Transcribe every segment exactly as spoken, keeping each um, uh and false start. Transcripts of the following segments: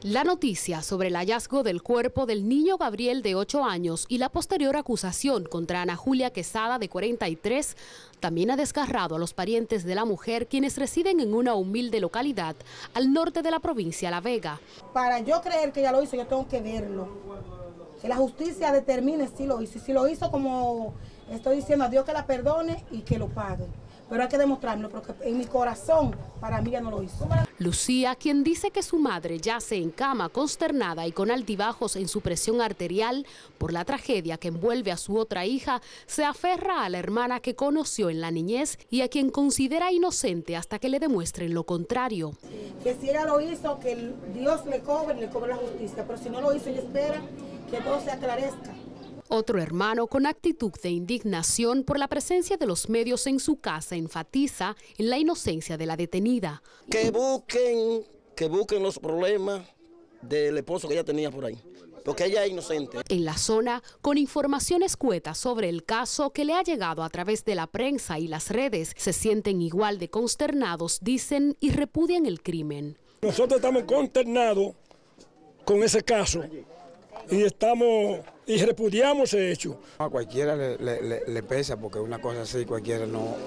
La noticia sobre el hallazgo del cuerpo del niño Gabriel de ocho años y la posterior acusación contra Ana Julia Quesada de cuarenta y tres también ha desgarrado a los parientes de la mujer, quienes residen en una humilde localidad al norte de la provincia La Vega. Para yo creer que ella lo hizo, yo tengo que verlo. Que la justicia determine si lo hizo. Y si lo hizo, como estoy diciendo, a Dios que la perdone y que lo pague. Pero hay que demostrarlo, porque en mi corazón, para mí ya no lo hizo. Lucía, quien dice que su madre yace en cama consternada y con altibajos en su presión arterial por la tragedia que envuelve a su otra hija, se aferra a la hermana que conoció en la niñez y a quien considera inocente hasta que le demuestren lo contrario. Que si ella lo hizo, que Dios le cobre, le cobre la justicia, pero si no lo hizo, ella espera que todo se aclarezca. Otro hermano, con actitud de indignación por la presencia de los medios en su casa, enfatiza en la inocencia de la detenida. Que busquen, que busquen los problemas del esposo que ella tenía por ahí, porque ella es inocente. En la zona, con información escueta sobre el caso que le ha llegado a través de la prensa y las redes, se sienten igual de consternados, dicen, y repudian el crimen. Nosotros estamos consternados con ese caso y estamos y repudiamos ese hecho. A cualquiera le, le, le pesa, porque una cosa así cualquiera no,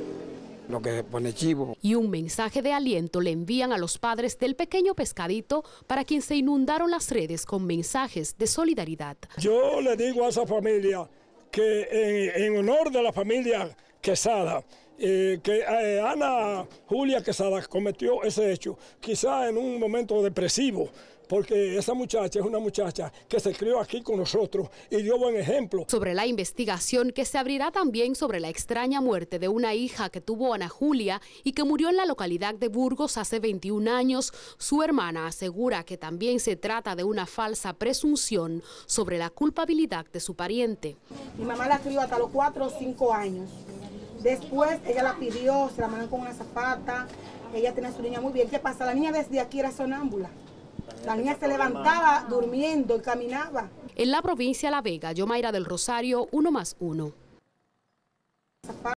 no que pone chivo. Y un mensaje de aliento le envían a los padres del pequeño pescadito, para quien se inundaron las redes con mensajes de solidaridad. Yo le digo a esa familia que en, en honor de la familia Quesada, eh, que eh, Ana Julia Quesada cometió ese hecho, quizá en un momento depresivo, porque esa muchacha es una muchacha que se crió aquí con nosotros y dio buen ejemplo. Sobre la investigación que se abrirá también sobre la extraña muerte de una hija que tuvo Ana Julia y que murió en la localidad de Burgos hace veintiún años, su hermana asegura que también se trata de una falsa presunción sobre la culpabilidad de su pariente. Mi mamá la crió hasta los cuatro o cinco años. Después ella la pidió, se la mandan con una zapata, ella tenía a su niña muy bien. ¿Qué pasa? La niña desde aquí era sonámbula. La niña se levantaba durmiendo y caminaba. En la provincia de La Vega, Yomaira del Rosario, uno más uno.